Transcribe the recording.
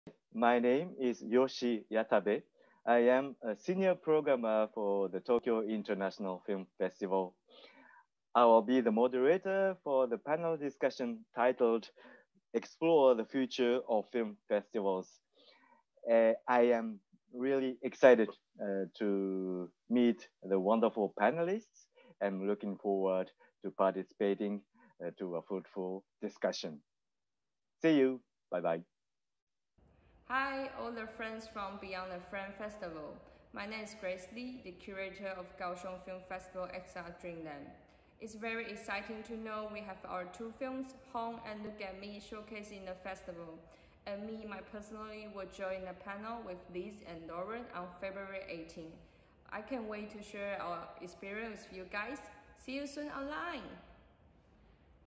My name is Yoshi Yatabe. I am a senior programmer for the Tokyo International Film Festival. I will be the moderator for the panel discussion titled Explore the Future of Film Festivals. I am really excited to meet the wonderful panelists. I'm looking forward to participating to a fruitful discussion. See you. Bye bye. Hi, all the friends from Beyond the Frame Festival. My name is Grace Lee, the curator of Kaohsiung Film Festival XR Dreamland. It's very exciting to know we have our two films, Home and Look at Me, showcased in the festival. And me, personally, will join the panel with Liz and Lauren on February 18. I can't wait to share our experience with you guys. See you soon online!